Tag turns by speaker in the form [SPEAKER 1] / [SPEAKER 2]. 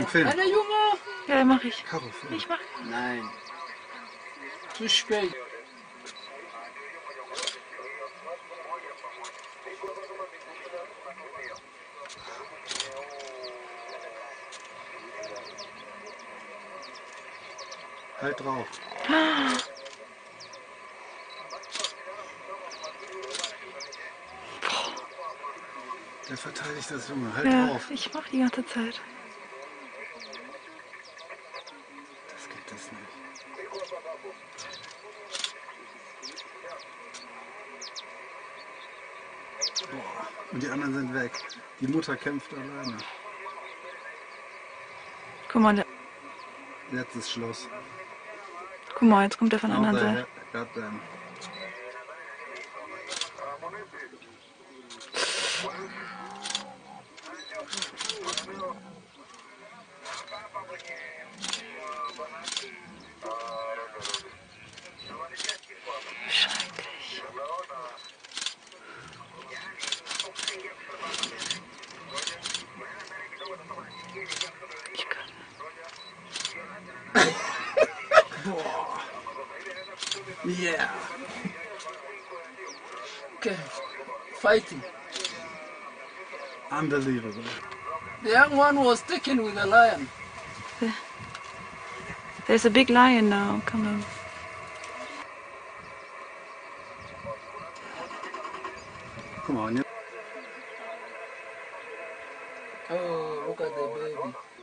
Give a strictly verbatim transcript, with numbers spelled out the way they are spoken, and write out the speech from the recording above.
[SPEAKER 1] Film.
[SPEAKER 2] Eine Junge!
[SPEAKER 3] Ja, mach ich.
[SPEAKER 1] Karo, Film.
[SPEAKER 3] Ich mach.
[SPEAKER 2] Nein. Zu spät.
[SPEAKER 1] Halt drauf. Der verteidigt das Junge. Halt
[SPEAKER 3] Ja,
[SPEAKER 1] drauf.
[SPEAKER 3] ich mach die ganze Zeit.
[SPEAKER 1] Das gibt es nicht. Boah. Und die anderen sind weg. Die Mutter kämpft alleine.
[SPEAKER 3] Guck mal, der,
[SPEAKER 1] Jetzt ist Schluss.
[SPEAKER 3] guck mal, jetzt kommt der von der anderen
[SPEAKER 1] Out
[SPEAKER 3] Seite.
[SPEAKER 1] there. Goddamn.
[SPEAKER 3] Schrecklich. Ich kann.
[SPEAKER 1] Boah. Yeah.
[SPEAKER 2] Okay. Fighting.
[SPEAKER 1] Unbelievable.
[SPEAKER 2] The young one was taken with a lion.
[SPEAKER 3] There's a big lion now. Come on.
[SPEAKER 1] Guck mal, und jetzt
[SPEAKER 2] Oh, look at the baby.